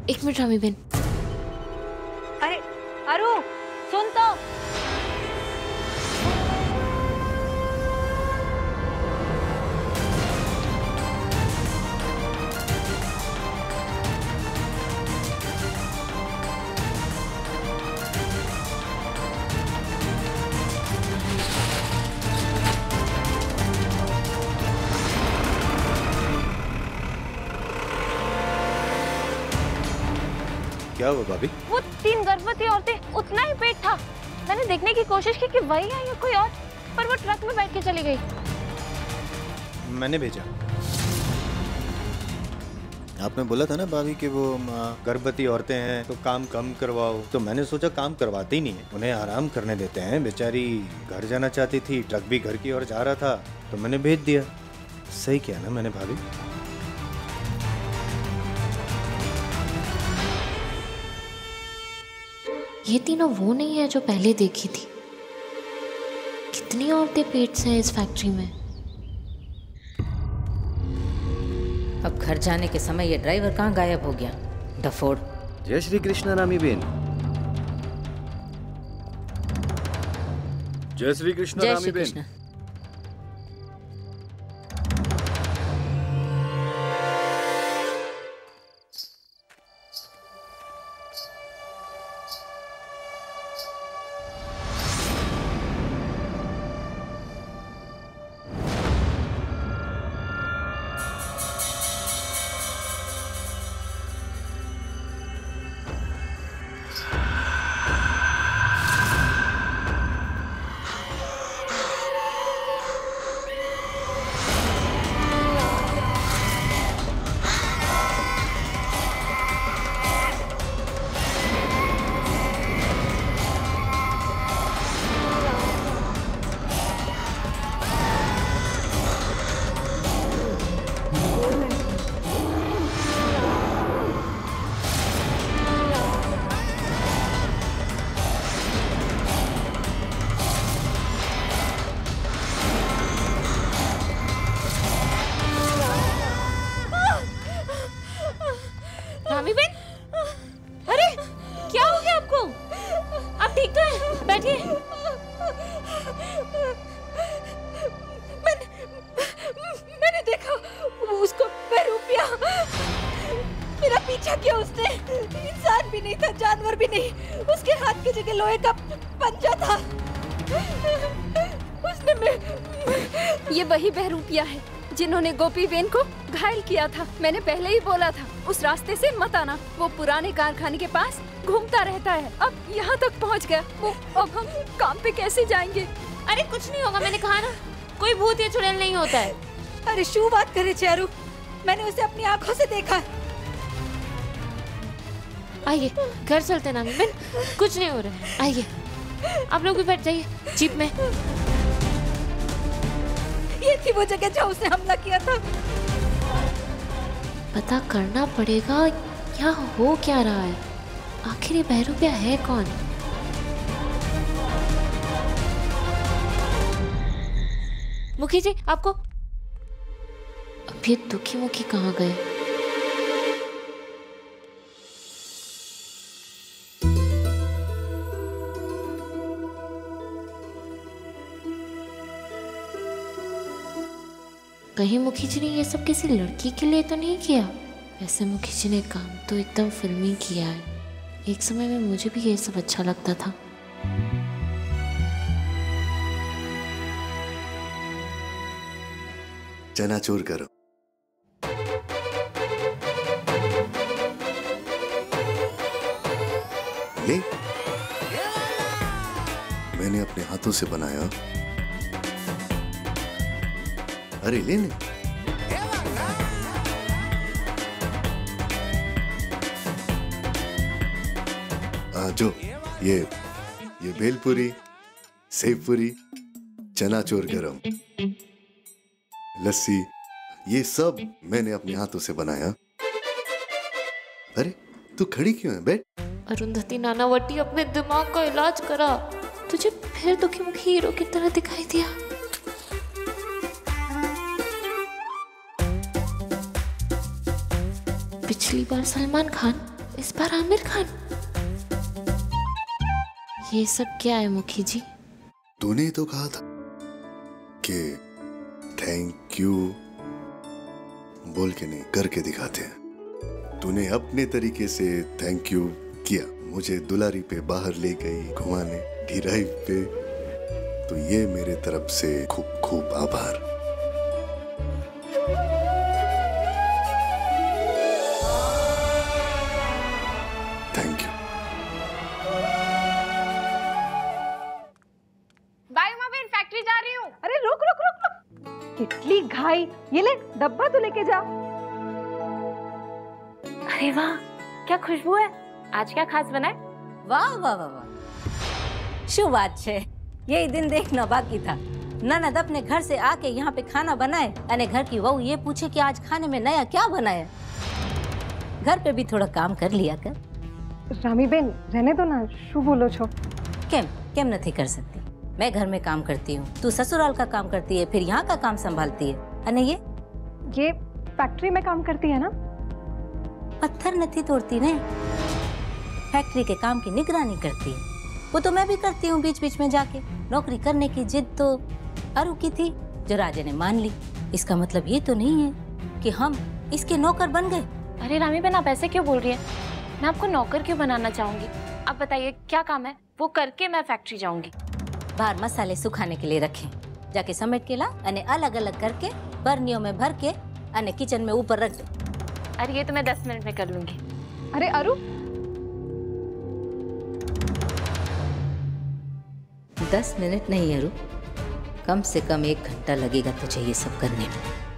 एक मिनट रामी बेन। अरे अरु सुन तो। क्या हुआ भाभी? वो 3 गर्भवती औरतें, उतना ही पेट था। मैंने देखने की कोशिश की कि वही है या कोई और, पर वो ट्रक में बैठ के चली गई। मैंने भेजा। आपने बोला था ना भाभी कि वो गर्भवती औरतें हैं तो काम कम करवाओ, तो मैंने सोचा काम करवाते ही नहीं है, उन्हें आराम करने देते हैं। बेचारी घर जाना चाहती थी, ट्रक भी घर की ओर जा रहा था, तो मैंने भेज दिया। सही किया ना मैंने भाभी? ये तीनों वो नहीं है जो पहले देखी थी। कितनी औरतें पेट्स हैं इस फैक्ट्री में। अब घर जाने के समय ये ड्राइवर कहाँ गायब हो गया, डफोड़। जय श्री कृष्ण रामी बेन। जय श्री कृष्ण जय रामी श्री बेन। कृष्ण। रामी बेन, अरे क्या हो गया आपको? आप ठीक तो हैं? बैठिए। मैंने देखा उसको बहरूपिया। मेरा पीछा किया उसने। इंसान भी नहीं था, जानवर भी नहीं। उसके हाथ की जगह लोहे का पंजा था। उसने ये वही बहरूपिया है जिन्होंने गोपी बेन को घायल किया था। मैंने पहले ही बोला था उस रास्ते से मत आना। वो पुराने कारखाने के पास घूमता रहता है। अब यहाँ तक पहुँच गया। अब हम काम पे कैसे जाएंगे? अरे कुछ नहीं होगा, मैंने कहा ना, कोई भूत या चुड़ैल नहीं होता है। अरे शू बात करे चारू, मैंने उसे अपनी आंखों से देखा। आइए घर चलते ना बेन, कुछ नहीं हो रहा है। आइए आप लोग भी बैठ जाइए जीप में। ये थी वो जगह जहाँ उसने हमला किया था। पता करना पड़ेगा यहाँ हो क्या रहा है। आखिर ये बहरूपिया है कौन? मुखी जी आपको अब ये दुखी मुखी कहाँ गए? कहीं मुखी जी ने ये सब किसी लड़की के लिए तो नहीं किया? वैसे मुखी जी ने काम तो एकदम फिल्मी किया है। एक समय में मुझे भी ये सब अच्छा लगता था। चनाचूर करो। ले, मैंने अपने हाथों से बनाया। अरे ले ले। जो ये भेलपुरी, सेवपुरी, चनाचूर गरम, लस्सी, ये सब मैंने अपने हाथों से बनाया। अरे तू खड़ी क्यों है? बैठ। अरुंधति नानावटी, अपने दिमाग का इलाज करा। तुझे फिर दुखी मुखी हीरो की तरह दिखाई दिया। पिछली बार सलमान खान, इस बार आमिर खान। ये सब क्या है मुखी जी? तूने ही तो कहा था कि थैंक यू बोल के नहीं करके दिखाते हैं। तूने अपने तरीके से थैंक यू किया, मुझे दुलारी पे बाहर ले गई घुमाने ड्राइव पे, तो ये मेरे तरफ से खूब खूब आभार। Thank you. बाय माँ बहन, फैक्ट्री जा रही हूँ। अरे रुक रुक रुक रुक, कितनी घाई। ये ले डब्बा तो लेके जा। अरे वाह, क्या खुशबू है। आज क्या खास बना है? वाह वाह वाह वाह, शुभ बात है। यही दिन देखना बाकी था। ननद अपने घर से आके यहाँ पे खाना बनाए और घर की बहू ये पूछे कि आज खाने में नया क्या बनाया। घर पे भी थोड़ा काम कर लिया कर। रामी बेन रहने दो ना, शू बोलो छो। केम केम नहीं कर सकती। मैं घर में काम करती हूँ, तू ससुराल का काम करती है, फिर यहाँ का काम संभालती है। अने ये फैक्ट्री में काम करती है ना? पत्थर नहीं तोड़ती ने, फैक्ट्री के काम की निगरानी करती है। वो तो मैं भी करती हूँ बीच बीच में जाके। नौकरी करने की जिद तो अरु की थी, जो राजे ने मान ली। इसका मतलब ये तो नहीं है कि हम इसके नौकर बन गए। अरे रामी बहन, आप ऐसे क्यों बोल रही है? मैं आपको नौकर क्यों बनाना चाहूंगी? आप बताइए क्या काम है, वो करके मैं फैक्ट्री जाऊंगी। बाहर मसाले सुखाने के लिए रखे, जाके समेट के ला अने अलग अलग करके बर्नियों में भर के अने किचन में ऊपर रख दे। अरे ये तो मैं 10 मिनट में कर लूंगी। अरे अरु, 10 मिनट नहीं अरु, कम से कम 1 घंटा लगेगा तुझे ये सब करने में।